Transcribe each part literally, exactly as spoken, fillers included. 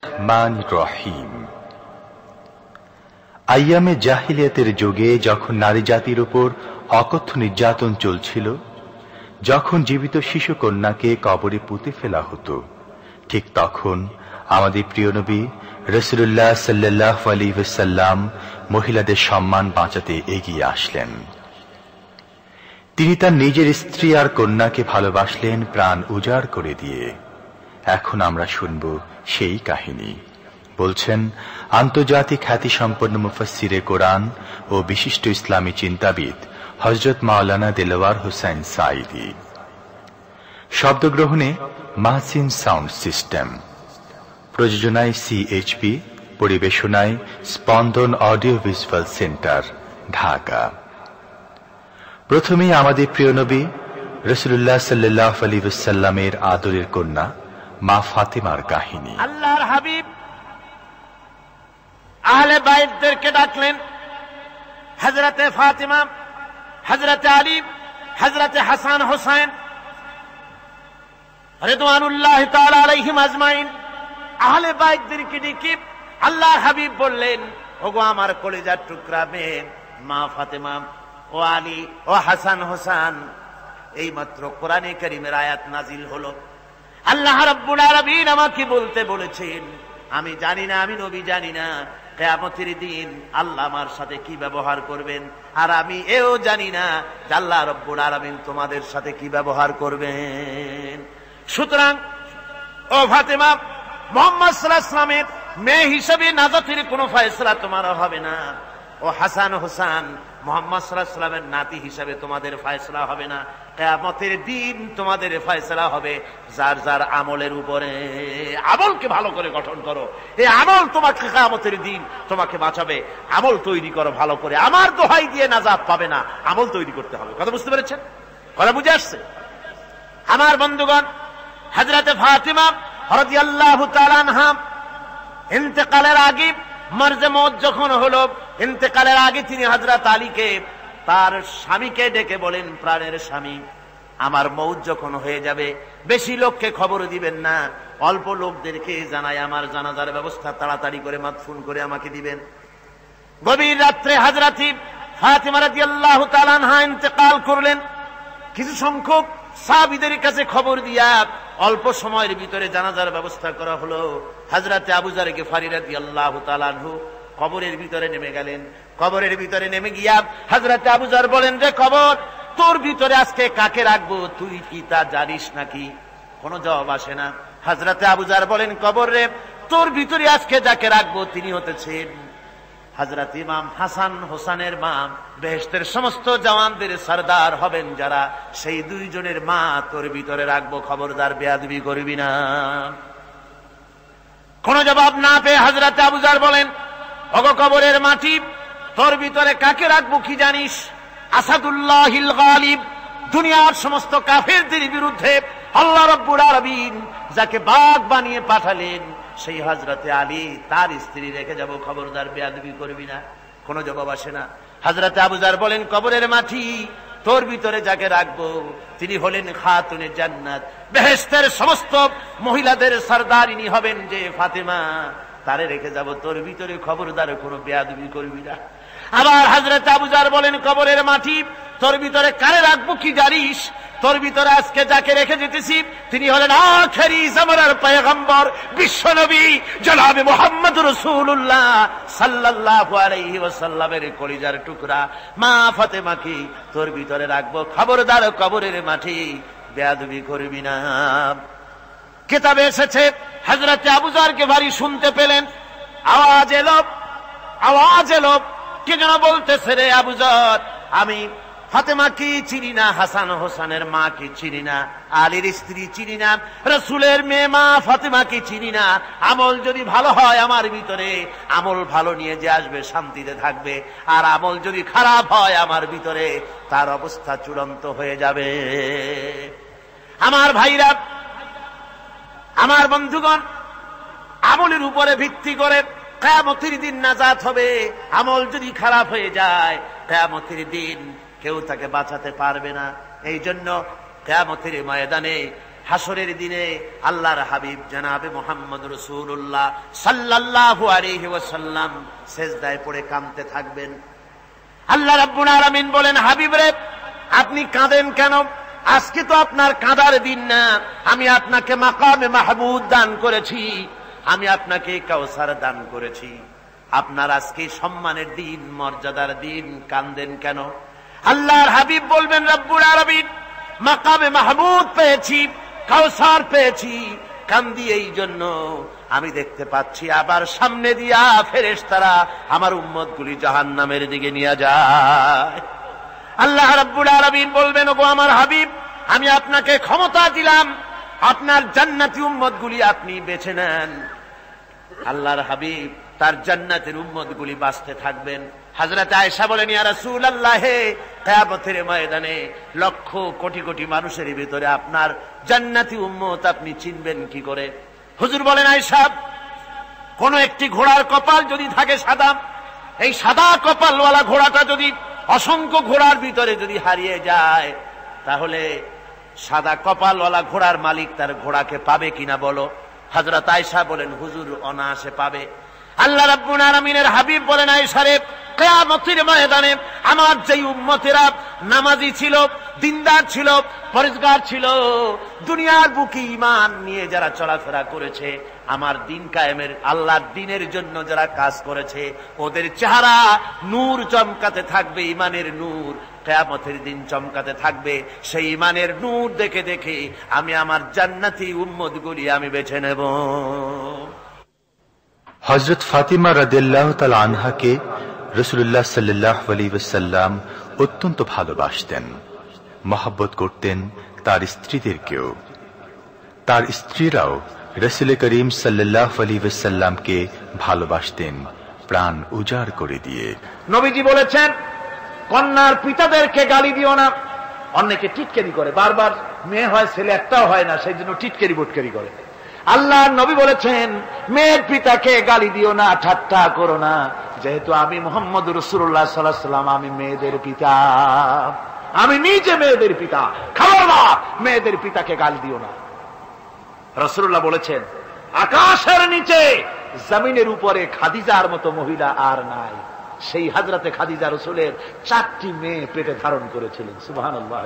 মান রহিম। আইয়ামে জাহিলিয়াতের যুগে যখন নারী জাতির উপর অকথ্য নির্যাতন চলছিল, যখন জীবিত শিশু কন্যাকে কবরে পুঁতে ফেলা হতো, ঠিক তখন আমাদের প্রিয় নবী রাসূলুল্লাহ সাল্লাল্লাহু আলাইহি ওয়াসাল্লাম মহিলাদের সম্মান বাঁচাতে এগিয়ে আসলেন। তিনি তার নিজের স্ত্রী আর কন্যাকে ভালোবাসলেন প্রাণ উজাড় করে দিয়ে। এখন আমরা শুনব সেই কাহিনী। বলছেন আন্তর্জাতিক খ্যাতিসম্পন্ন মুফাসসিরে কোরআন ও বিশিষ্ট ইসলামী চিন্তাবিদ হযরত মাওলানা দেলোয়ার হোসেন সাঈদী। শব্দগ্রহণে মাহসিন সাউন্ড সিস্টেম, প্রযোজনায় সিএইচপি, পরিবেশনায় Spandan audio visual centre, Dhaka. প্রথমেই আমাদের প্রিয় নবী রাসূলুল্লাহ সাল্লাল্লাহু আলাইহি ওয়াসাল্লামের আদরের কন্যা মা ফাতেমার কাহিনী। আল্লাহর হাবিব আহলে বাইতদেরকে ডাকলেন, হযরতে ফাতিমা, হযরতে আলী, হযরতে হাসান হোসেন রিদওয়ানুল্লাহ তাআলা আলাইহিম আজমাইন, আহলে বাইতদেরকে ডেকে আল্লাহর হাবিব বললেন, ওগো আমার কলিজার টুকরা মেয়ে মা ফাতেমা, ও আলী, ও হাসান হোসেন, এই মাত্র কোরআনে কারীমের আয়াত নাজিল হলো। আল্লাহ রাব্বুল আলামিন আমাকে বলতে বলেছেন, আমি জানি না, আমি নবী জানি না কিয়ামতের দিন আল্লাহ আমার সাথে কি ব্যবহার করবেন, আর আমি এও জানি না যে আল্লাহ রাব্বুল আলামিন তোমাদের সাথে কি ব্যবহার করবেন। সুতরাং ও ফাতেমা, মুহাম্মদ সাল্লাল্লাহু আলাইহি ওয়াসাল্লামের মেয়ে হিসেবে নাজাতের কোনো ফয়সালা তোমার হবে না। ও হাসান হোসেন, মুহাম্মদ সাল্লাল্লাহু আলাইহি ওয়াসাল্লামের নাতি হিসেবে তোমাদের ফয়সালা হবে না। কিয়ামতের দিন তোমাদের ফয়সালা হবে যার যার আমলের উপরে। আমলকে ভালো করে গঠন করো, এই আমল তোমাকে কিয়ামতের দিন তোমাকে বাঁচাবে। আমল তৈরি করো ভালো করে, আমার দোহাই দিয়ে নাজাত পাবে না, আমল তৈরি করতে হবে। কথা বুঝতে পেরেছেন? কথা বুঝে আসছে? আমার বন্ধুগণ, হযরতে ফাতিমা রাদিয়াল্লাহু তাআলা আনহা ইন্তেকালের আগে, মরজে মওত যখন হলো, ইন্তেকালের আগে তিনি হযরত আলীকে, তার স্বামীকে ডেকে বলেন, প্রাণের স্বামী, আমার মওত যখন হয়ে যাবে বেশি লোককে খবর দিবেন না, অল্প লোকদেরকে জানাই আমার জানাজার ব্যবস্থা তাড়াতাড়ি করে মাদফুন করে আমাকে দিবেন। গভীর রাত্রে হযরত ফাতিমা রাদিয়াল্লাহু তাআলা আনহা ইন্তেকাল করলেন। কিছু সংখ্যক সাহাবীদের কাছে খবর দিয়া অল্প সময়ের ভিতরে জানাজার ব্যবস্থা করা হলো। হযরত আবু যর গিফারী রাদিয়াল্লাহু তাআলা আনহু কবরের ভিতরে নেমে গেলেন। কবরের ভিতরে নেমে গিয়া হযরত আবু যর বলেন, রে কবর, তোর ভিতরে আজকে কাকে রাখবো, তুই কি তা জানিস নাকি? কোনো জবাব আসে না। হযরত আবু যর বলেন, কবর রে, তোর ভিতরে আজকে যাকে রাখবো তিনি হতেছেন হযরত ইমাম হাসান হোসেনের মা, বেহেশতের সমস্ত জওয়ানদের সরদার হবেন যারা, সেই দুইজনের মা তোর ভিতরে রাখবো, খবরদার বেয়াদবি করবি না। কোন জবাব না পেয়ে হযরত আবু যর বলেন, ওগো কবরের মাটি, তোর ভিতরে কাকে রাখবো কি জানিস? আসাদুল্লাহিল গালিব, দুনিয়ার সমস্ত কাফেরদের বিরুদ্ধে আল্লাহ রাব্বুল আলামিন যাকে বাঘ বানিয়ে পাঠালেন, সেই হযরতে আলী, তার স্ত্রী রেখে যাব, খবরদার বেয়াদবি করবি না। কোনো জবাব আসে না। হযরতে আবু যর বলেন, কবরের মাটি, তোর ভিতরে যাকে রাখবো তিনি হলেন খাতুনে জান্নাত, বেহেশতের সমস্ত মহিলাদের সরদারিনী হবেন যে ফাতেমা, তারে রেখে যাব, তোর ভিতরে খবরদার কোনো বেয়াদবি করবি না। আবার হযরত আবু যর বলেন, কবরের মাটি, তোর ভিতরে কারে রাখবো কি জানিস? তোর ভিতরে আজকে যাকে রেখে যেতেছি তিনি হলেন আখেরি জামানার পয়গম্বর, বিশ্বনবী জনাবে মুহাম্মদ রাসূলুল্লাহ সাল্লাল্লাহু আলাইহি ওয়াসাল্লামের কলিজার টুকরা মা ফাতেমাকে তোর ভিতরে রাখবো, খবরদার কবরের মাটি বেয়াদবি করবি না। কিতাবে এসেছে, হযরত আবু যর গিফারী শুনতে পেলেন, আওয়াজ এলো, আওয়াজ এলো, কে যেন বলতেছে, রে আবু যর, আমি ফাতেমা কি চিনি না, হাসান হোসেনের মা কি চিনি না, আলীর স্ত্রী চিনি না, রাসূলের মেয়ে মা ফাতেমা কি চিনি না। আমল যদি ভালো হয় আমার ভিতরে, আমল ভালো নিয়ে যে আসবে শান্তিতে থাকবে, আর আমল যদি খারাপ হয় আমার ভিতরে, তার অবস্থা চূড়ান্ত হয়ে যাবে। আমার ভাইরা, আমার বন্ধুগণ, আমলের উপরে ভিত্তি করে কিয়ামতের দিন নাজাত হবে। আমল যদি খারাপ হয়ে যায় কিয়ামতের দিন কেউ তাকে বাঁচাতে পারবে না। এই জন্য কিয়ামতের ময়দানে হাসরের দিনে আল্লাহর হাবিব জনাবে মুহাম্মদ রাসূলুল্লাহ সাল্লাল্লাহু আলাইহি ওয়াসাল্লাম সিজদায় পড়ে কাঁদতে থাকবেন। আল্লাহ রাব্বুল আলামিন বলেন, হাবিব রে, আপনি কাঁদেন কেন? আজকে তো আপনার কাঁদার দিন না। আমি আপনাকে মাকামে মাহমুদ দান করেছি, আমি আপনাকে কাউসার দান করেছি। আপনার আজকে সম্মানের দিন, মর্যাদার দিন, কাঁদেন কেন? আল্লাহর হাবিব বলবেন, রব্বুল আলামিন, মাকামে মাহমুদ পেয়েছি, কাউসার পেয়েছি, কান্দি এই জন্য আমি দেখতে পাচ্ছি আবার সামনে দিয়া ফেরেশতারা আমার উম্মতগুলি জাহান্নামের দিকে নিয়ে যায়। আল্লাহ রাব্বুল আলামিন বলবেন, ওগো আমার হাবিব, আমি আপনাকে ক্ষমতা দিলাম, আপনার জান্নাতি উম্মতগুলি আপনি বেছে নেন। আল্লাহর হাবিব তার জান্নাতের উম্মতগুলি বাঁচতে থাকবেন। হযরত আয়েশা বলেন, ইয়া রাসূলুল্লাহ, কিয়ামতের ময়দানে লক্ষ কোটি কোটি মানুষের ভিতরে আপনার জান্নাতি উম্মত আপনি চিনবেন কি করে? হুজুর বলেন, আয়েশা, কোন একটি ঘোড়ার কপাল যদি থাকে সাদা, এই সাদা কপালওয়ালা ঘোড়াটা যদি অসংখ্য ঘোড়ার ভিতরে যদি হারিয়ে যায়, তাহলে সাদা কপালওয়ালা ঘোড়ার মালিক তার ঘোড়াকে পাবে কিনা বলো? হযরত আয়েশা বলেন, হুজুর, অনায়াসে পাবে। আল্লাহ রাব্বুল আলামিনের হাবিব বলেন, আয়েশা রে, কিয়ামতের ময়দানে আমার যেই উম্মতেরা নামাজি ছিল, দিনদার ছিল, পরেজগার ছিল, দুনিয়ার বুকে ঈমান নিয়ে যারা চলাফেরা করেছে, আমার দিন কায়েমের, আল্লাহর দিনের জন্য যারা কাজ করেছে, ওদের চেহারা নূর চমকাতে থাকবে, ঈমানের নূর কিয়ামতের দিন চমকাতে থাকবে। সেই ঈমানের নূর দেখে দেখে আমি আমার জান্নাতি উম্মতগুলি আমি বেছে নেব। হযরত ফাতিমা রাদিয়াল্লাহু তাআলা আনহাকে রাসূলুল্লাহ সাল্লাল্লাহু আলাইহি ওয়াসাল্লাম অত্যন্ত ভালোবাসতেন, মহব্বত করতেন তার স্ত্রীদেরকেও। তার স্ত্রীরাও রাসূল করিম সাল্লাল্লাহু আলাইহি ওয়াসাল্লামকে ভালোবাসতেন প্রাণ উজাড় করে দিয়ে। নবীজি বলেছেন, কন্যার পিতাদেরকে গালি দিও না। অনেকে টিটকারি করে, বারবার মেয়ে হয় ছেলে একটাও হয় না, সেই জন্য টিটকারি বটকারি করে। আল্লাহ নবী বলেছেন, মেয়ের পিতাকে গালি দিও না, ঠাট্টা করো না, যেহেতু আমি মুহাম্মদ রাসূলুল্লাহ সাল্লাল্লাহু আলাইহি ওয়াসাল্লাম, আমি মেয়েদের পিতা, আমি নিজে মেয়েদের পিতা, খবরদার মেয়েদের পিতাকে গালি দিও না। রাসূলুল্লাহ বলেছেন, আকাশের নিচে জমিনের উপরে খাদিজার মতো মহিলা আর নাই। সেই হযরতে খাদিজা রাসূলের চারটি মেয়ে পেটে ধারণ করেছিলেন। সুবহানাল্লাহ।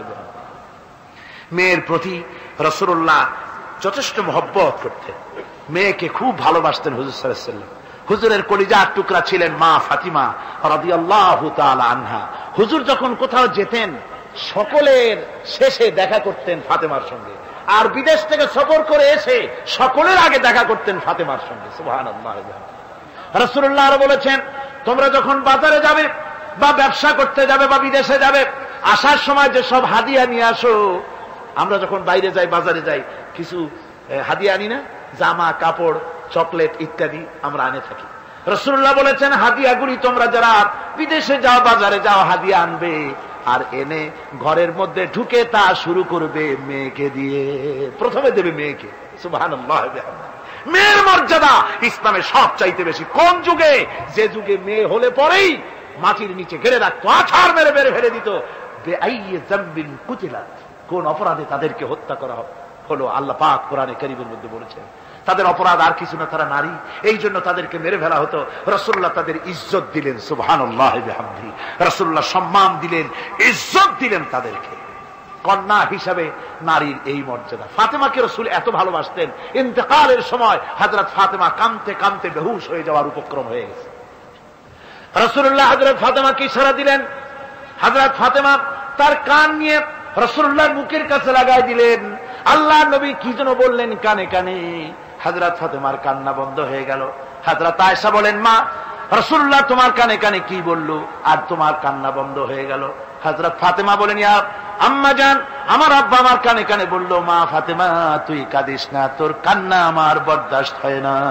মেয়ের প্রতি রাসূলুল্লাহ যথেষ্ট মহব্বত করতেন, মেয়েকে খুব ভালোবাসতেন হুজুর সাল্লাল্লাহু আলাইহি ওয়াসাল্লাম। হুজুরের কলিজার টুকরা ছিলেন মা ফাতিমা রাদিয়াল্লাহু তাআলা আনহা। হুজুর যখন কোথাও যেতেন, সকলের শেষে দেখা করতেন ফাতেমার সঙ্গে, আর বিদেশ থেকে সফর করে এসে সকলের আগে দেখা করতেন ফাতেমার সঙ্গে। সুবহানাল্লাহ। রাসূলুল্লাহ আরো বলেছেন, তোমরা যখন বাজারে যাবে বা ব্যবসা করতে যাবে বা বিদেশে যাবে, আসার সময় যে সব হাদিয়া নিয়ে আসো। আমরা যখন বাইরে যাই, বাজারে যাই, কিছু হাদিয়া আনি না, জামা, কাপড়, চকলেট ইত্যাদি আমরা আনে থাকি। রাসূলুল্লাহ বলেছেন, হাদিয়াগুলি তোমরা যারা বিদেশে যাও, বাজারে যাও, হাদিয়া আনবে, আর এনে ঘরের মধ্যে ঢুকে তা শুরু করবে মেয়েকে দিয়ে। প্রথমে দেবে মেয়েকে। সুবহানাল্লাহ। মেয়ের মর্যাদা ইসলামে সব চাইতে বেশি। কোন যুগে? যে যুগে মেয়ে হলে পরেই মাটির নিচে ঘেরে রাখতো, আছাড় মেরে মেরে ফেলে দিত। বেআইয়ি যামবিন কুতিলাত, কোন অপরাধে তাদেরকে হত্যা করা হলো, আল্লাহ পাক কোরআনে কারীমের মধ্যে বলেছেন। তাদের অপরাধ আর কিছু না, তারা নারী, এই জন্য তাদেরকে মেরে ফেলা হতো। রাসূলুল্লাহ তাদের ইজ্জত দিলেন। সুবহানাল্লাহ বিহামদিহি। রাসূলুল্লাহ সম্মান দিলেন, ইজ্জত দিলেন তাদেরকে। কন্যা হিসাবে নারীর এই মর্যাদা। ফাতেমাকে রাসূল এত ভালোবাসতেন, ইন্তেকালের সময় হযরত ফাতেমা কাঁদতে কাঁদতে বেহুশ হয়ে যাওয়ার উপক্রম হয়ে গেছে। রাসূলুল্লাহ হযরত ফাতেমাকে ইশারা দিলেন। হযরত ফাতেমা তার কান নিয়ে রাসূলুল্লাহর মুখের কাছে লাগাই দিলেন। আল্লাহর নবী কি যেন বললেন কানে কানে, হযরত ফাতেমার কান্না বন্ধ হয়ে গেল। হযরত আয়েশা বলেন, মা, রাসূলুল্লাহ তোমার কানে কানে কি বলল আর তোমার কান্না বন্ধ হয়ে গেল? হযরত ফাতেমা বলেন, ইয়া আম্মা জান, আমার আব্বা আমার কানে কানে বলল, মা ফাতেমা তুই কাঁদিস না, তোর কান্না আমার বরদাস্ত হয় না,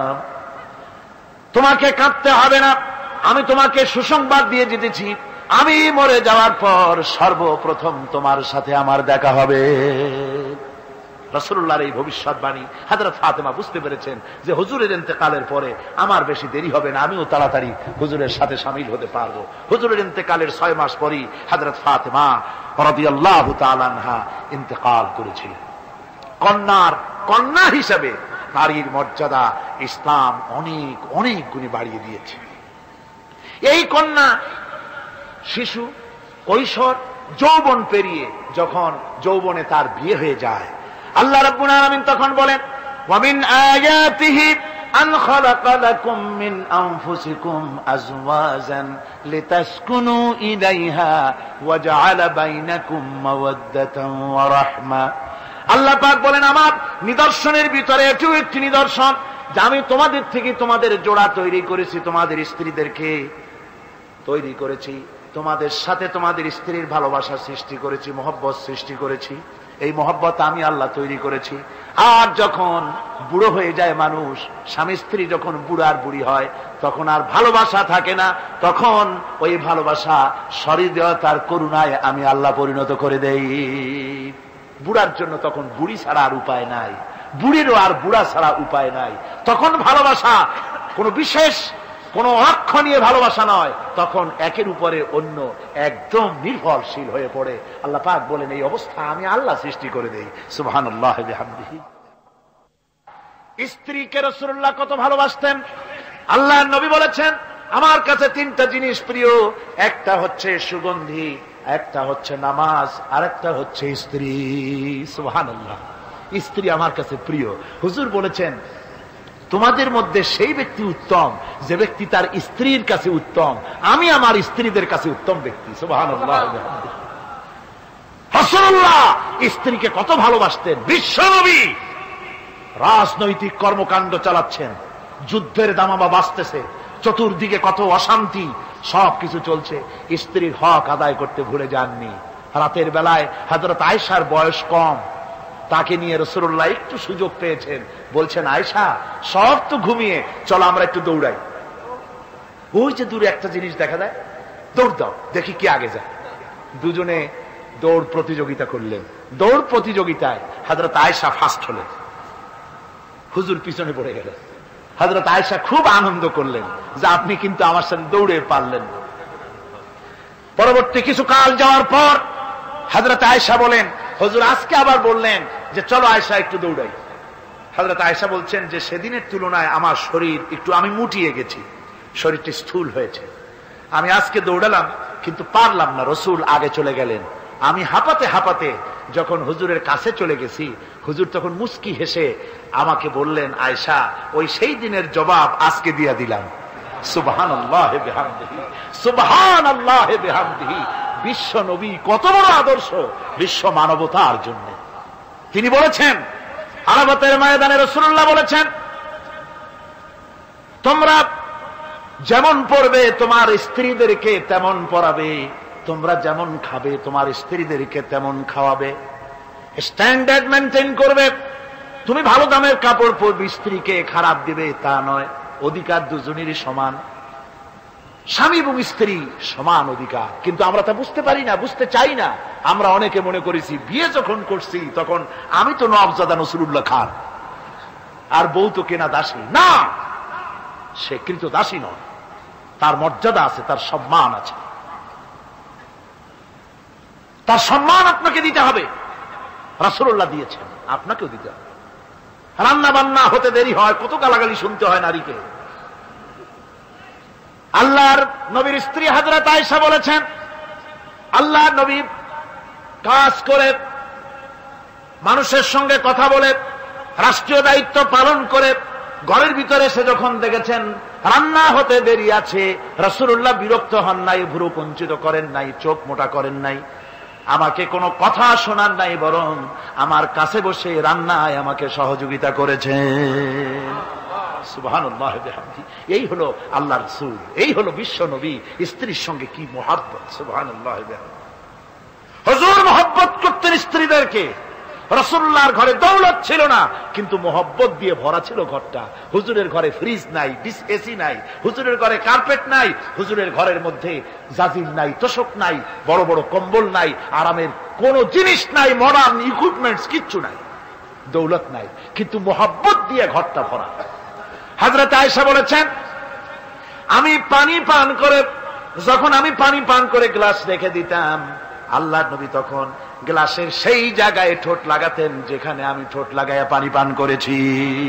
তোমাকে কাঁদতে হবে না। আমি তোমাকে সুসংবাদ দিয়ে যেতেছি, আমি মরে যাওয়ার পর সর্বপ্রথম তোমার সাথে আমার দেখা হবে। রাসূলুল্লাহর এই ভবিষ্যৎবাণী হযরত ফাতেমা বুঝতে পেরেছেন যে হুজুরের ইন্তেকালের পরে আমার বেশি দেরি হবে না, আমিও তাড়াতাড়ি হুজুরের সাথে শামিল হতে পারবো। হুজুরের ইন্তেকালের ছয় মাস পরই হযরত ফাতেমা রাদিয়াল্লাহু তাআলা আনহা ইন্তেকাল করেছিলেন। কন্যার কন্যা হিসাবে নারীর মর্যাদা ইসলাম অনেক অনেক গুণে বাড়িয়ে দিয়েছে। এই কন্যা শিশু কৈশোর যৌবন পেরিয়ে যখন যৌবনে তার বিয়ে হয়ে যায়, আল্লাহ রাব্বুল আলামিন তখন বলেন, ওয়া মিন আয়াতিহি আন খালাকা লাকুম মিন আনফুসিকুম আজওয়াজান লিতাসকুনু ইলাইহা ওয়া জাআলা বাইনাকুম মাওয়াদ্দাতান ওয়া রাহমা। আল্লাহ পাক বলেন, আমার নিদর্শনের ভিতরে এটিও একটি নিদর্শন যে আমি তোমাদের থেকে তোমাদের জোড়া তৈরি করেছি, তোমাদের স্ত্রীদেরকে তৈরি করেছি, তোমাদের সাথে তোমাদের স্ত্রীর ভালোবাসা সৃষ্টি করেছি, মহব্বত সৃষ্টি করেছি। এই মহব্বত আমি আল্লাহ তৈরি করেছি। আর যখন বুড়ো হয়ে যায় মানুষ, স্বামী স্ত্রী যখন বুড়ার বুড়ি হয়, তখন আর ভালোবাসা থাকে না, তখন ওই ভালোবাসা সহৃদয়তার করুণায় আমি আল্লাহ পরিণত করে দেই। বুড়ার জন্য তখন বুড়ি ছাড়া আর উপায় নাই, বুড়িরও আর বুড়া ছাড়া উপায় নাই। তখন ভালোবাসা কোনো বিশেষ কোন অক্ষ নিয়ে ভালোবাসা নয়, তখন একের উপরে অন্য একদম নির্ভরশীল হয়ে পড়ে। আল্লাহ পাক বলেন, এই অবস্থা আমি আল্লাহ সৃষ্টি করে দেই। সুবহানাল্লাহ ওয়া বিহামদিহি। স্ত্রীকে রাসূলুল্লাহ কত ভালোবাসতেন। আল্লাহর নবী বলেছেন, আমার কাছে তিনটা জিনিস প্রিয়, একটা হচ্ছে সুগন্ধি, একটা হচ্ছে নামাজ, আর একটা হচ্ছে স্ত্রী। সুবহানাল্লাহ। স্ত্রী আমার কাছে প্রিয়। হুজুর বলেছেন, তোমাদের মধ্যে সেই ব্যক্তি উত্তম যে ব্যক্তি তার স্ত্রীর কাছে উত্তম। আমি আমার স্ত্রীদের কাছে উত্তম ব্যক্তি। সুবহানাল্লাহ। রাসূলুল্লাহ স্ত্রীকে কত ভালোবাসতেন। বিশ্বনবী রাজনৈতিক কর্মকাণ্ড চালাচ্ছেন, যুদ্ধের দামামা বাজতেছে, চতুর্দিকে কত অশান্তি, সবকিছু চলছে, স্ত্রীর হক আদায় করতে ভুলে যাননি। রাতের বেলায় হযরত আয়েশার বয়স কম, তাকে নিয়ে রাসূলুল্লাহ একটু সুযোগ পেয়েছেন, বলছেন, আয়েশা সব তো ঘুমিয়ে, চলো আমরা একটু দৌড়াই। ওই যে দূরে একটা জিনিস দেখা যায়, দৌড় দাও, দেখি কি আগে যায়। দুজনে দৌড় প্রতিযোগিতা করলেন। দৌড় প্রতিযোগিতায় হযরত আয়েশা ফার্স্ট হলেন, হুজুর পিছনে পড়ে গেলেন। হযরত আয়েশা খুব আনন্দ করলেন যে আপনি কিন্তু আমার সাথে দৌড়ে পারলেন। পরবর্তী কিছু কাল যাওয়ার পর হযরত আয়েশা বলেন, হুজুর আজকে আবার বললেন যে চলো আয়েশা একটু দৌড়াই। হযরত আয়েশা বলছেন যে সেদিনের তুলনায় আমার শরীর একটু, আমি মুটিয়ে গেছি, শরীরটি স্থূল হয়েছে। আমি আজকে দৌড়ালাম কিন্তু পারলাম না, রাসূল আগে চলে গেলেন। আমি হাঁপাতে হাঁপাতে যখন হুজুরের কাছে চলে গেছি, হুজুর তখন মুস্কি হেসে আমাকে বললেন, আয়েশা ওই সেই দিনের জবাব আজকে দিয়া দিলাম। সুবহানাল্লাহ বিহামদিহি, সুবহানাল্লাহ বিহামদিহি। বিশ্ব নবী কত বড় আদর্শ বিশ্ব মানবতার জন্য। তিনি বলেছেন, আরাফাতের ময়দানে রাসূলুল্লাহ বলেছেন, তোমরা যেমন পড়বে তোমার স্ত্রীদেরকে তেমন পড়াবে, তোমরা যেমন খাবে তোমার স্ত্রীদেরকে তেমন খাওয়াবে, স্ট্যান্ডার্ড মেনটেন করবে। তুমি ভালো দামের কাপড় পরবে, স্ত্রীকে খারাপ দিবে তা নয়। অধিকার দুজনেরই সমান, স্বামী এবং স্ত্রী সমান অধিকার। কিন্তু আমরা তা বুঝতে পারি না, বুঝতে চাই না। আমরা অনেকে মনে করেছি বিয়ে যখন করছি তখন আমি তো নওয়াবজাদা নসরুল্লাহ খান, আর বউ তো কেনা দাসী। না, সে কিন্তু দাসী নয়, তার মর্যাদা আছে, তার সম্মান আছে, তার সম্মান আপনাকে দিতে হবে। রাসূলুল্লাহ দিয়েছেন, আপনাকেও দিতে হবে। রান্না বান্না হতে দেরি হয়, কত গালাগালি শুনতে হয় নারীকে। আল্লাহর নবীর স্ত্রী হযরত আয়েশা বলেছেন, আল্লাহর নবী কাজ করে, মানুষের সঙ্গে কথা বলে, রাষ্ট্রীয় দায়িত্ব পালন করে, ঘরের ভিতরে এসে যখন দেখেছেন রান্না হতে দেরি আছে, রাসূলুল্লাহ বিরক্ত হন নাই, ভুরু কুঞ্চিত করেন নাই, চোখ মোটা করেন নাই, আমাকে কোনো কথা শোনার নাই, বরং আমার কাছে বসে রান্নায় আমাকে সহযোগিতা করেছেন। সুবহানাল্লাহ বিহামদিহি। এই হলো আল্লাহর রাসূল, এই হলো বিশ্ব নবী। স্ত্রীর সঙ্গে কি মহব্বত! সুবহানাল্লাহ বিহামদিহি। হুজুর মহব্বত করতেন স্ত্রীদেরকে। রাসূলুল্লাহর ঘরে দৌলত ছিল না, কিন্তু মহব্বত দিয়ে ভরা ছিল ঘরটা। হুজুরের ঘরে ফ্রিজ নাই, ডিস এসি নাই, হুজুরের ঘরে কার্পেট নাই, হুজুরের ঘরের মধ্যে জাজির নাই, তোশক নাই, বড় বড় কম্বল নাই, আরামের কোন জিনিস নাই, মডার্ন ইকুইপমেন্টস কিচ্ছু নাই, দৌলত নাই, কিন্তু মহব্বত দিয়ে ঘরটা ভরা। হযরত আয়েশা বলেছেন, আমি পানি পান করে, যখন আমি পানি পান করে গ্লাস রেখে দিতাম, আল্লাহর নবী তখন গ্লাসের সেই জায়গায় ঠোঁট লাগাতেন যেখানে আমি ঠোঁট লাগাইয়া পানি পান করেছি।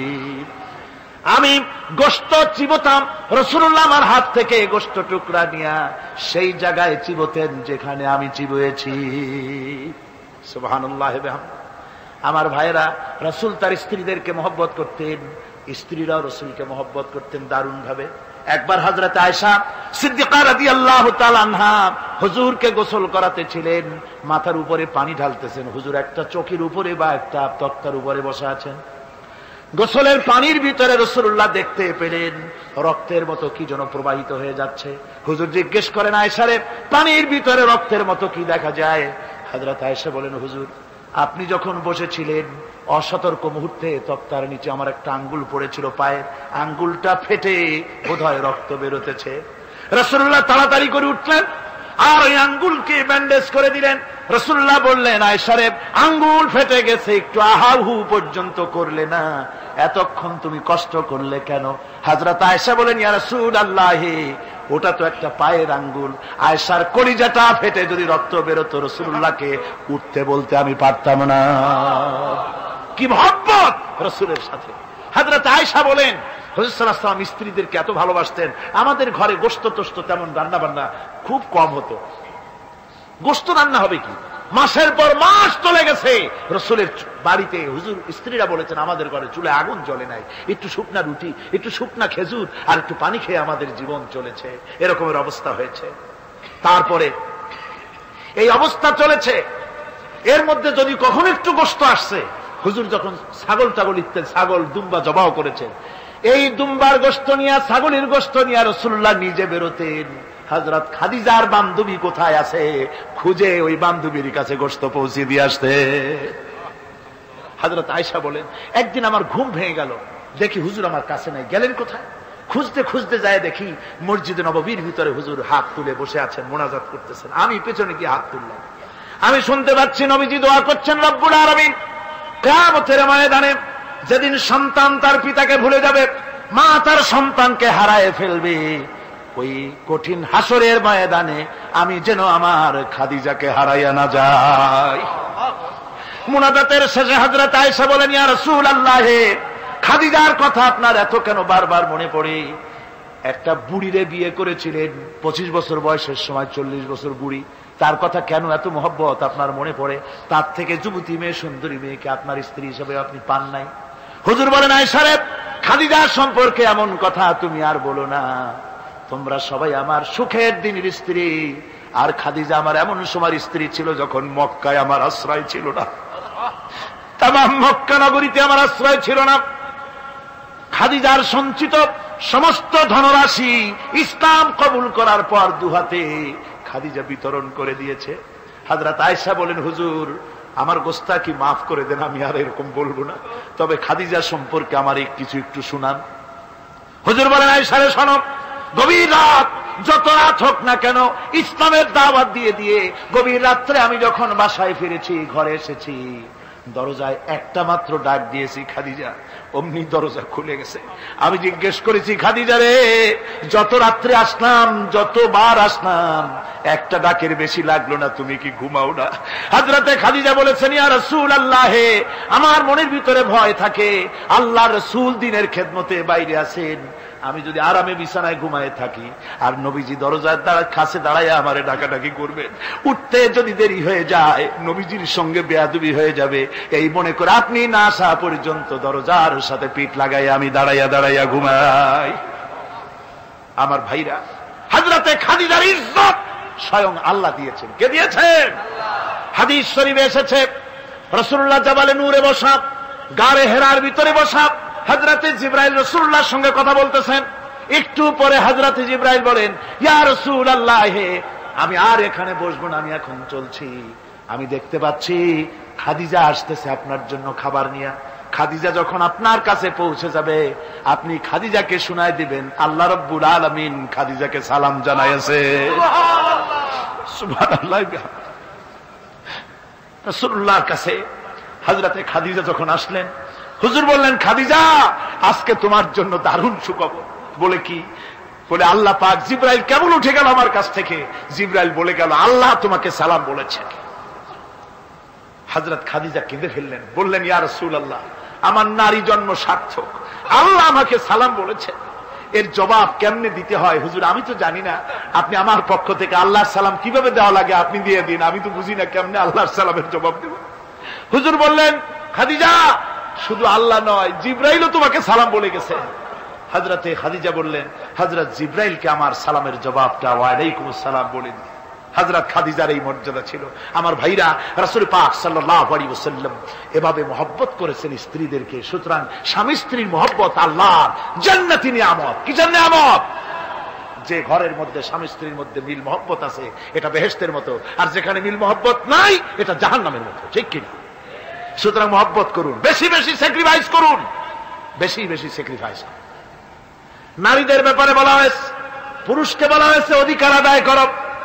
আমি গোশত চিবোতাম, রাসূলুল্লাহ আমার হাত থেকে গোশত টুকরা নিয়া সেই জায়গায় চিবোতেন যেখানে আমি চিবুয়েছি। সুবহানাল্লাহ। আমার ভাইরা, রাসূল তার স্ত্রীদেরকে মহব্বত করতেন, স্ত্রীরাও রাসূলকে মহব্বত করতেন দারুণ ভাবে। একবার হযরত আয়েশা সিদ্দিকা রাদিয়াল্লাহু তাআলা আনহা হুজুরকে গোসল করাতে ছিলেন, মাথার উপরে পানি ঢালতেছেন, হুজুর একটা চৌকির উপরে বা একটা তক্তার উপরে বসে আছেন। গোসলের পানির ভিতরে রাসূলুল্লাহ দেখতে পেলেন রক্তের মতো কি যেন প্রবাহিত হয়ে যাচ্ছে। হুজুর জিজ্ঞেস করেন, আয়েশারে, পানির ভিতরে রক্তের মতো কি দেখা যায়? হযরত আয়েশা বলেন, হুজুর আপনি যখন বসেছিলেন অসতর্ক মুহূর্তে তক্তার নিচে আমার একটা আঙ্গুল পড়েছিল, পায়ের আঙ্গুলটা ফেটে বোধহয় রক্ত বেরোতেছে। রাসূলুল্লাহ তাড়াতাড়ি করে উঠলেন আর ওই আঙ্গুলকে ব্যান্ডেজ করে দিলেন। রাসূলুল্লাহ বললেন, আয়েশারে, আঙ্গুল ফেটে গেছে, একটু আহাহু পর্যন্ত করলে না, এতক্ষণ তুমি কষ্ট করলে কেন? হযরত আয়েশা বলেন, ইয়া রাসূলুল্লাহ, ওটা তো একটা পায়ের আঙ্গুল। আয়েশার কলিজাটা ফেটে যদি রক্ত বেরোতো রাসূলুল্লাহকে উঠতে বলতে আমি পারতাম না। কি মহব্বত রাসূলের সাথে। হযরত আয়েশা বলেন, হুজুর সাল্লাল্লাহু আলাইহি ওয়াসাল্লাম স্ত্রীদেরকে এত ভালোবাসতেন, আমাদের ঘরে গোশত টোস্ত তেমন রান্না বান্না খুব কম হতো। গোশত রান্না হবে কি, মাসের পর মাস চলে গেছে রাসূলের বাড়িতে, হুজুর স্ত্রীরা বলেছেন আমাদের ঘরে চুলে আগুন জ্বলে নাই, একটু শুকনা রুটি, একটু শুকনা খেজুর আর একটু পানি খেয়ে আমাদের জীবন চলেছে, এরকমের অবস্থা হয়েছে। তারপরে এই অবস্থা চলেছে, এর মধ্যে যদি কখনো একটু গোশত আসছে, হুজুর যখন ছাগল টাগল ইত্যাদি ছাগল দুম্বা জবাও করেছেন, এই দুম্বার গোশত নিয়ে ছাগলের গোশত নিয়ে রাসূলুল্লাহ নিজে বেরোতেন। হযরত খাদিজার বান্ধবী কোথায় আছে খুঁজে ওই বান্ধবীর কাছে গোশত পৌঁছে দিয়ে আসতে। হযরত আয়েশা বলেন, একদিন আমার ঘুম ভেঙে গেল, দেখি হুজুর আমার কাছে নাই, গেলেন কোথায়? খুঁজতে খুঁজতে যায় দেখি মসজিদে নববীর ভিতরে হুজুর হাত তুলে বসে আছেন, মোনাজাত করতেছেন। আমি পেছনে গিয়ে হাত তুললাম, আমি শুনতে পাচ্ছি নবীজি দোয়া করছেন, রব্বুল আলামিন কিয়ামতের ময়দানে যেদিন সন্তান তার পিতাকে ভুলে যাবে, মা তার সন্তানকে হারায় ফেলবে, ওই কঠিন হাসরের ময়দানে আমি যেন আমার খাদিজাকে হারাইয়া না যাই। মুনাজাতের শেষে হযরত আয়েশা বলেন, ইয়া রাসূলুল্লাহ, খাদিজার কথা আপনার এত কেন বারবার মনে পড়ে? একটা বুড়িরে বিয়ে করেছিলেন পঁচিশ বছর বয়সের সময়, চল্লিশ বছর বুড়ি, তার কথা কেন এত মহব্বত আপনার মনে পড়ে? তার থেকে যুবতী মেয়ে, সুন্দরী মেয়েকে আপনার স্ত্রী হিসেবে আপনি পান নাই। হুজুর বলেন, আয়েশা রে, খাদিজার সম্পর্কে এমন কথা তুমি আর বলো না, তোমরা সবাই আমার সুখের দিনের স্ত্রী, আর খাদিজা আমার এমন সময় স্ত্রী ছিল যখন মক্কায় আমার আশ্রয় ছিল না, তামাম মক্কা নগরীতে আমার আশ্রয় ছিল না। খাদিজার সঞ্চিত সমস্ত ধনরাশি ইসলাম কবুল করার পর দুহাতে খাদিজা বিতরণ করে দিয়েছে। হযরত আয়েশা বলেন, হুজুর আমার গোস্তাকি মাফ করে দেন, আমি আর এরকম বলবো না, তবে খাদিজা সম্পর্কে আমার কিছু একটু শুনান। হুজুর বলেন, আয়েশা রে শোনো, গভীর রাত যত রাত হোক না কেন ইসলামের দাওয়াত দিয়ে দিয়ে গভীর রাত্রে আমি যখন বাসায় ফিরেছি, ঘরে এসেছি, দরজায় একটা মাত্র ডাক দিয়েছি, খাদিজা, অমনি দরজা খুলে গেছে। আমি জিজ্ঞেস করেছি, খাদিজা রে, যত রাত্রে আসলাম, যতবার আসলাম, একটা ডাকের বেশি লাগলো না, তুমি কি ঘুমাও না? হযরতে খাদিজা বলেছেন, ইয়া রাসূলুল্লাহ, আমার মনের ভিতরে ভয় থাকে, আল্লাহর রাসূল দিনের খেদমতে বাইরে আছেন, আমি যদি আরামে বিছানায় ঘুমায় থাকি আর নবীজি দরজার কাছে দাঁড়ায় আমারে ডাকাডাকি করবেন, উঠতে যদি দেরি হয়ে যায় নবীজির সঙ্গে বেয়াদবি হয়ে যাবে, এই মনে করে আপনি না আসা পর্যন্ত দরজার সাথে পিঠ লাগাই আমি দাঁড়াইয়া দাঁড়াইয়া ঘুমাই। আমার ভাইরা, হযরতে খাদিজার ইজ্জত স্বয়ং আল্লাহ দিয়েছেন। কে দিয়েছেন? হাদিস শরীফে এসেছে, রাসূলুল্লাহ জাবালে নূরে বসা, গারে হেরার ভিতরে বসা, হযরতে জিবরাইল রাসূলুল্লাহর সঙ্গে কথা বলতেছেন। একটু পরে হযরতে জিবরাইল বলেন, ইয়া রাসূলুল্লাহ, আমি আর এখানে বসবো না, আমি এখন চলছি, আমি দেখতে পাচ্ছি খাদিজা আসতেছে আপনার জন্য খাবার নিয়ে। খাদিজা যখন আপনার কাছে পৌঁছে যাবে, আপনি খাদিজাকে শুনায় দিবেন আল্লাহ রাব্বুল আলামিন খাদিজাকে সালাম জানাইছে। সুবহানাল্লাহ। রাসূলুল্লাহর কাছে হযরতে খাদিজা যখন আসলেন, হুজুর বললেন, খাদিজা, আজকে তোমার জন্য দারুণ সুখবর। বলে কি? বলে আল্লাহ পাক, জিবরাইল কেমন উঠে গেল আমার কাছ থেকে, জিবরাইল বলে গেল, আল্লাহ তোমাকে সালাম বলেছেন। হযরত খাদিজা কেঁদে ফেললেন, বললেন ইয়া রাসূলুল্লাহ, আমার নারী জন্ম সার্থক, আল্লাহ আমাকে সালাম বলেছে, এর জবাব কেমনে দিতে হয় হুজুর আমি তো জানি না, আপনি আমার পক্ষ থেকে আল্লাহর সালাম কিভাবে দেওয়া লাগে আপনি দিয়ে দিন, আমি তো বুঝি না কেমনে আল্লাহর সালামের জবাব দেব। হুজুর বললেন খাদিজা, শুধু আল্লাহ নয় জিবরাইলও তোমাকে সালাম বলে গেছে। হযরতে খাদিজা বললেন, হযরত জিবরাইলকে আমার সালামের জবাবটা ওয়া আলাইকুমুস সালাম বলে দিন। হযরত খাদিজার এই মর্যাদা ছিল। আমার ভাইরা, রাসূল পাক সাল্লাল্লাহু আলাইহি ওয়াসাল্লাম এভাবে মহব্বত করেছেন স্ত্রীদেরকে। সুতরাং স্বামী স্ত্রীর মহব্বত আল্লাহর জান্নাতি নিয়ামত। কি নিয়ামত? যে ঘরের মধ্যে স্বামী স্ত্রীর মধ্যে মিল মহব্বত আছে এটা বেহেশতের মতো, আর যেখানে মিল মহব্বত নাই এটা জাহান্নামের মতো। ঠিক কিনা? সুতরাং মহব্বত করুন, বেশি বেশি স্যাক্রিফাইস করুন, বেশি বেশি স্যাক্রিফাইস। নারীদের ব্যাপারে বলা হয়েছে, পুরুষকে বলা হয়েছে অধিকার আদায় করো,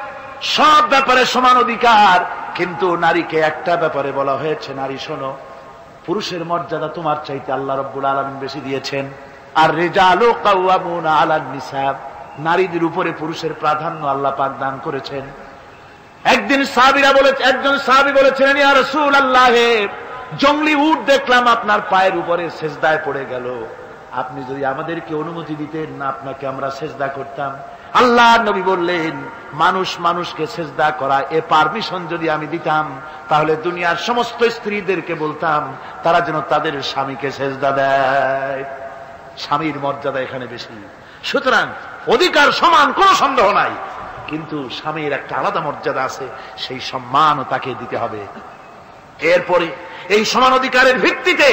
সব ব্যাপারে সমান অধিকার, কিন্তু নারীকে একটা ব্যাপারে বলা হয়েছে, নারী শোনো, পুরুষের মর্যাদা তোমার চাইতে আল্লাহ রাব্বুল আলামিন বেশি দিয়েছেন। আর রিজালু কাওয়ামুনা আলান নিসা, নারীদের উপরে পুরুষের প্রাধান্য আল্লাহ পাক দান করেছেন। একদিন সাহাবীরা বলেছে, একজন সাহাবী বলেছিলেন ইয়া রাসূলুল্লাহ, জংলি উট দেখলাম আপনার পায়ের উপরে সেজদায় পড়ে গেল, আপনি যদি আমাদেরকে অনুমতি দিতেন না আপনাকে আমরা সেজদা করতাম। আল্লাহ নবী বললেন, মানুষ মানুষকে সেজদা করা এ পারমিশন যদি আমি দিতাম তাহলে দুনিয়ার সমস্ত স্ত্রীদেরকে বলতাম তারা যেন তাদের স্বামীকে সেজদা দেয়। স্বামীর মর্যাদা এখানে বেশি। সুতরাং অধিকার সমান, কোনো সন্দেহ নাই, কিন্তু স্বামীর একটা আলাদা মর্যাদা আছে, সেই সম্মানও তাকে দিতে হবে। এরপরে এই সমান অধিকারের ভিত্তিতে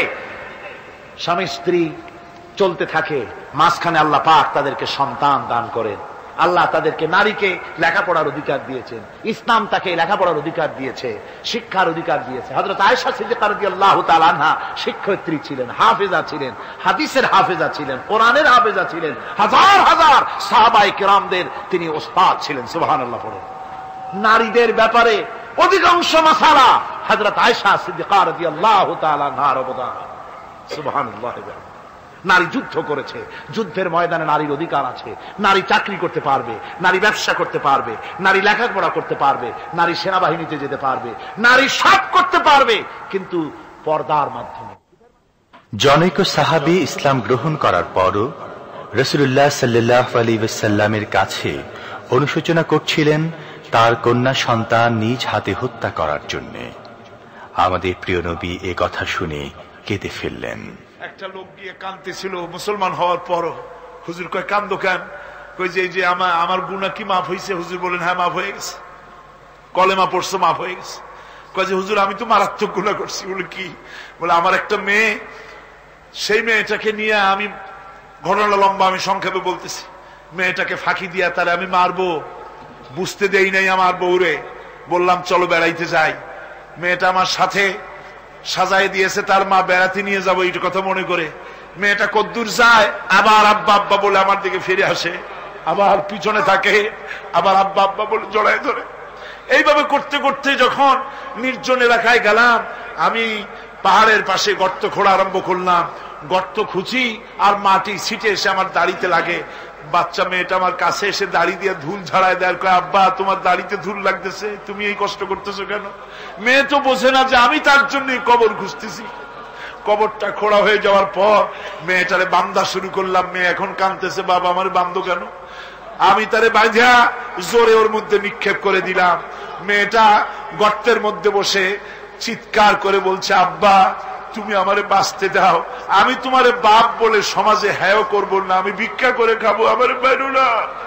স্বামী স্ত্রী চলতে থাকে, মাঝখানে আল্লাহ পাক তাদেরকে সন্তান দান করেন। আল্লাহ তাদেরকে, নারীকে লেখাপড়ার অধিকার দিয়েছেন, ইসলাম তাকে লেখাপড়ার অধিকার দিয়েছে, শিক্ষার অধিকার দিয়েছে। হযরত আয়েশা সিদ্দিকা রাদিয়াল্লাহু তাআলা আনহা শিক্ষয়িত্রী ছিলেন, হাফেজা ছিলেন, হাদিসের হাফেজা ছিলেন, কোরআনের হাফেজা ছিলেন, হাজার হাজার সাহাবায়ে কেরামদের তিনি ওস্তাদ ছিলেন। সুবহানাল্লাহ পড়েন। নারীদের ব্যাপারে অধিকাংশ মাসালা হযরত আয়েশা সিদ্দিকা রাদিয়াল্লাহু তাআলা আনহার অবদান। সুবহানাল্লাহ। নারী যুদ্ধ করেছে, যুদ্ধের ময়দানে নারীর অধিকার আছে। নারী চাকরি করতে পারবে, নারী ব্যবসা করতে পারবে, নারী লেখাপড়া করতে পারবে, নারী সেনাবাহিনীতে যেতে পারবে, নারী সব করতে পারবে, কিন্তু পর্দার মাধ্যমে। জনৈক সাহাবী ইসলাম গ্রহণ করার পরও রাসূলুল্লাহ সাল্লাল্লাহু আলাইহি ওয়াসাল্লামের কাছে অনুশোচনা করছিলেন তার কন্যা সন্তান নিজ হাতে হত্যা করার জন্য। আমাদের প্রিয় নবী এ কথা শুনে কেঁদে ফেললেন। একটা লোক গিয়ে কাঁদতেছিল মুসলমান হওয়ার পরও। হুজুর কয় কান্দো কেন? কই যে যে আমার আমার গুনাহ কি মাফ হয়েছে? হুজুর বলেন হ্যাঁ মাফ হয়ে গেছে, কলেমা পড়ছো মাফ হয়ে গেছে। কয় যে হুজুর আমি তো মারাত্মক গুনাহ করছি। বলে কি? বলে আমার একটা মেয়ে, সেই মেয়েটাকে নিয়ে আমি, ঘটনা লম্বা, আমি সংক্ষেপে বলতেছি, মেয়েটাকে ফাঁকি দিয়া তারে আমি মারবো, বুঝতে দেই নাই আমার বউরে, বললাম চলো বেড়াইতে যাই, মেয়েটা আমার সাথে সাজায় দিয়েছে তার মা বেড়াতে নিয়ে যাবো এইটা কথা মনে করে। মেয়েটা কদ্দূর যায়, আবার আব্বা আব্বা বলে আমার দিকে ফিরে আসে, আবার পিছনে থাকে, আবার আব্বা আব্বা বলে জড়ায় ধরে। এইভাবে করতে করতে যখন নির্জন এলাকায় গেলাম, আমি পাহাড়ের পাশে গর্ত খোঁড়া আরম্ভ করলাম। গর্ত খুঁজি আর মাটি ছিটে এসে আমার দাড়িতে লাগে। বাচ্চা মেয়েটা আমার কাছে এসে দাড়ি দিয়ে ধুল ঝাড়ায় দেয়, কয় আব্বা তোমার দাড়িতে ধুল লাগতেছে, তুমি এই কষ্ট করতেছো কেন? মেয়ে তো বোঝে না যে আমি তার জন্য কবর খুঁজতেছি। কবরটা খোঁড়া হয়ে যাওয়ার পর মেয়েটারে বান্ধা শুরু করলাম। মেয়ে এখন কাঁদতেছে, বাবা আমার বান্ধো কেন? আমি তারে বাঁধা জোরে ওর মধ্যে নিক্ষেপ করে দিলাম। মেয়েটা গর্তের মধ্যে বসে চিৎকার করে বলছে, আব্বা তুমি আমারে বাঁচতে দাও, আমি তোমারে বাপ বলে সমাজে হ্যাঁ করবো না, আমি ভিক্ষা করে খাবো, আমারে বাইরো না।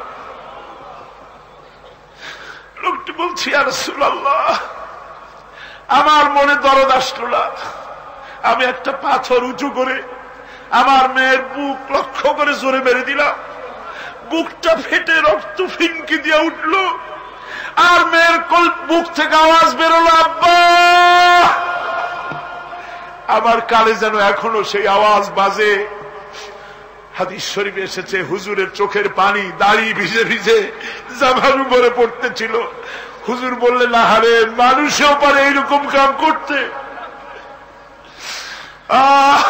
লোকটি বলছি ইয়া রাসূলুল্লাহ, আমার মনে দরদ আসলো না। আমি একটা পাথর উঁচু করে আমার মেয়ের বুক লক্ষ্য করে জোরে মেরে দিলাম। বুকটা ফেটে রক্ত ফিনকি দিয়ে উঠলো, আর মেয়ের কল বুক থেকে আওয়াজ বেরোলো, আব্বা। আমার কানে যেন এখনো সেই আওয়াজ বাজে। হাদিস শরীফে এসেছে, হুজুরের চোখের পানি দাড়ি ভিজে ভিজে জামার উপরে পড়তেছিল। হুজুর বললেন, আহারে মানুষেও পারে এইরকম কাম করতে। আহ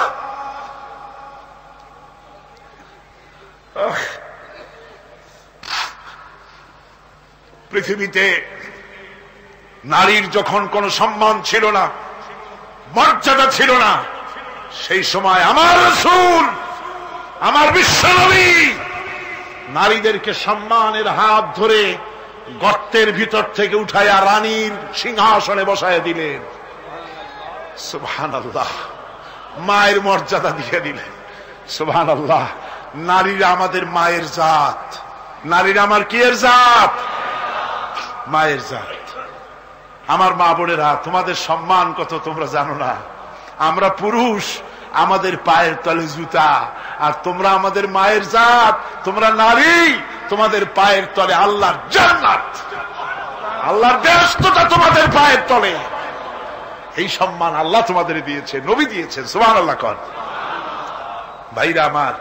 পৃথিবীতে নারীর যখন কোন সম্মান ছিল না, মর্যাদা ছিল না, সেই সময় আমার রাসূল, আমার বিশ্বনবী নারীদেরকে সম্মানের হাত ধরে গর্তের ভিতর থেকে উঠাইয়া রানীর সিংহাসনে বসায় দিলেন। সুবহানাল্লাহ, মায়ের মর্যাদা দিয়ে দিলেন। সুবহানাল্লাহ, নারীরা আমাদের মায়ের জাত, নারীরা আমার কি এর জাত? মায়ের জাত। আমার মা বোনেরা, তোমাদের সম্মান কত তোমরা জানো না। আমরা পুরুষ, আমাদের পায়ের তলে জুতা, আর তোমরা আমাদের মায়ের জাত, তোমরা নারী, তোমাদের পায়ের তলে আল্লাহর জান্নাত, আল্লাহর বেহেশতটা তোমাদের পায়ের তলে। এই সম্মান আল্লাহ তোমাদের দিয়েছে, নবী দিয়েছেন। সুবহানাল্লাহ কর। ভাইরা আমার,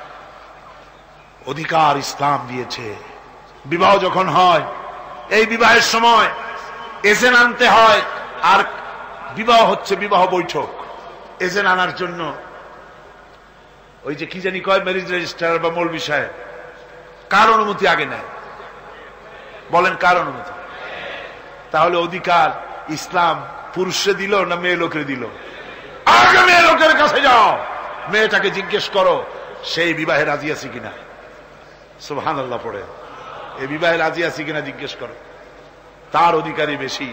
অধিকার ইসলাম দিয়েছে। বিবাহ যখন হয়, এই বিবাহের সময় এজেন্ট আনতে হয়। আর বিবাহ হচ্ছে বিবাহ বৈঠক। এজেন্ট আনার জন্য ওই যে কি জানি কয় ম্যারেজ রেজিস্ট্রার বা মৌলবি সাহেব, কার অনুমতি আগে নেয়? বলেন কার অনুমতি? তাহলে অধিকার ইসলাম পুরুষে দিল না মেয়ে লোকের দিল? আগে মেয়ে লোকের কাছে যাও, মেয়েটাকে জিজ্ঞেস করো সেই বিবাহে রাজি আছে কিনা। সুবহানাল্লাহ পড়ে, এই বিবাহে রাজি আছে কিনা জিজ্ঞেস করো, তার অধিকারই বেশি।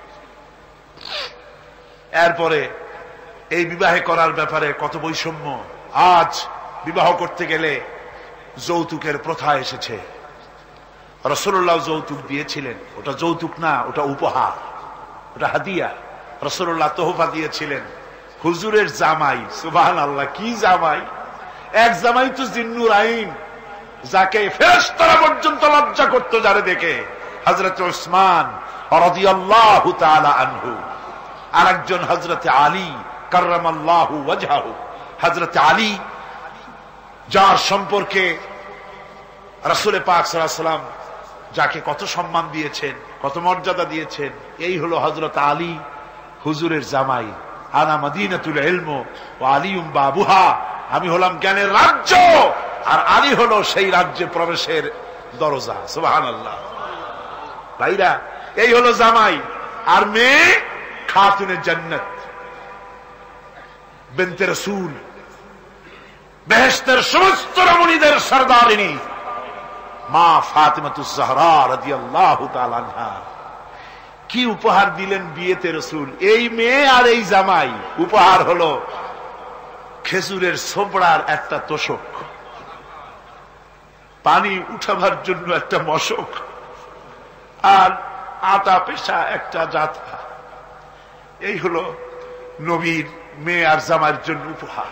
এরপরে এই বিবাহে করার ব্যাপারে কত বৈষম্য। আজ বিবাহ করতে গেলে যৌতুকের প্রথা এসেছে। রাসূলুল্লাহ যৌতুক দিয়েছিলেন, ওটা যৌতুক না, ওটা উপহার, ওটা হাদিয়া। রাসূলুল্লাহ তোহফা দিয়েছিলেন হুজুরের জামাই। সুবহানাল্লাহ, কি জামাই! এক জামাই তো জিন্নুর আইন, যাকে ফেরেশতারা পর্যন্ত লজ্জা করত যারে দেখে, হযরত উসমান রাদিয়াল্লাহু তাআলা আনহু। আরেকজন হযরত আলী কাররামাল্লাহু ওয়াজহাহু। হযরত আলী, যার সম্পর্কে রাসূল পাক সাল্লাল্লাহু আলাইহি ওয়াসাল্লাম যাকে কত সম্মান দিয়েছেন, কত মর্যাদা দিয়েছেন, এই হলো হযরত আলী হুজুরের জামাই। আনা মদিনাতুল ইলম ওয়া আলিউম বাবুহা, আমি হলাম জ্ঞানের রাজ্য, আর আলী হলো সেই রাজ্যে প্রবেশের দরজা। সুবহানাল্লাহ। ভাইরা, এই হলো জামাই। আর মেয়ে খাতুনে জান্নাত, বিনতে রাসূল, বেহেশতের সমস্ত রমণীদের সরদারিনী মা ফাতিমাতুজ জাহরা রাদিয়াল্লাহু তাআলা আনহা। কি উপহার দিলেন বিয়েতে রাসূল! এই মেয়ে আর এই জামাই। উপহার হলো খেজুরের ছোবড়ার একটা তোষক, পানি উঠাবার জন্য একটা মশক, আর আটা পেশা একটা জাতা। এই হলো নবীর মেয়ে আর জামাইয়ের জন্য উপহার।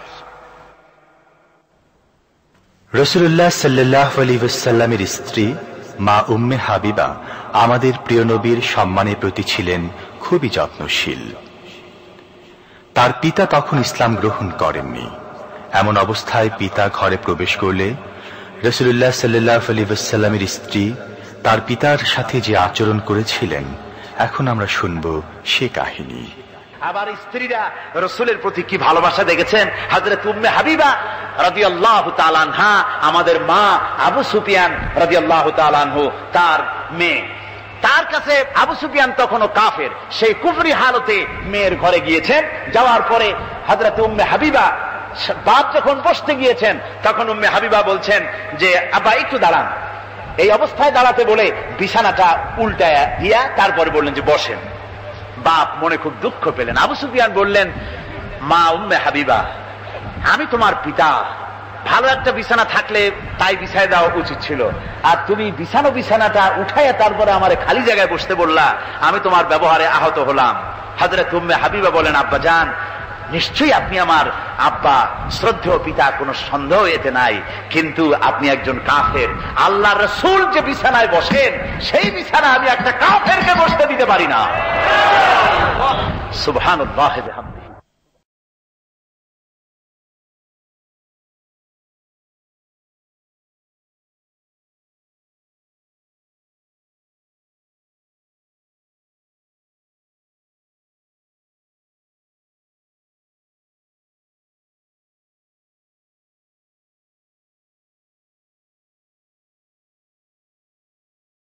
রাসূলুল্লাহ সাল্লাল্লাহু আলাইহি ওয়াসাল্লামের স্ত্রী মা উম্মে হাবিবা আমাদের প্রিয় নবীর সম্মানের প্রতি ছিলেন খুবই যত্নশীল। তার পিতা তখন ইসলাম গ্রহণ করেননি। এমন অবস্থায় পিতা ঘরে প্রবেশ করলে রাসূলুল্লাহ সাল্লাল্লাহু আলাইহি ওয়াসাল্লামের স্ত্রী তার পিতার সাথে যে আচরণ করেছিলেন, এখন আমরা শুনব সে কাহিনী। আবার স্ত্রীরা রাসূলের প্রতি কি ভালোবাসা দেখেছেন। হযরত উম্মে হাবিবা রাদিয়াল্লাহু তাআলা আনহা, আমাদের মা আবু সুফিয়ান রাদিয়াল্লাহু তাআলা আনহু, তার মেয়ে। তার কাছে আবু সুফিয়ান তখনও কাফের, সেই কুফরি হালতে মেয়ের ঘরে গিয়েছেন। যাওয়ার পরে হযরত উম্মে হাবিবা বাপ যখন বসতে গিয়েছেন, তখন উম্মে হাবিবা বলছেন যে আব্বা একটু দাঁড়ান। এই অবস্থায় দাঁড়াতে বলে বিছানাটা উল্টায়া দিয়া তারপরে বললেন যে বসেন। বাপ মনে খুব দুঃখ পেলেন। আবু সুফিয়ান বললেন, মা উম্মে হাবিবা, আমি তোমার পিতা, ভালো একটা বিছানা থাকলে তাই বিছায় দেওয়া উচিত ছিল, আর তুমি বিছানো বিছানাটা উঠাইয়া তারপরে আমার খালি জায়গায় বসতে বললা, আমি তোমার ব্যবহারে আহত হলাম। হযরত উম্মে হাবিবা বলেন, আব্বা জান, নিশ্চয়ই আপনি আমার আব্বা, শ্রদ্ধেয় পিতা, কোনো সন্দেহ এতে নাই, কিন্তু আপনি একজন কাফের। আল্লাহ রাসূল যে বিছানায় বসেন, সেই বিছানা আমি একটা কাফেরকে বসতে দিতে পারি না। সুবহানাল্লাহ।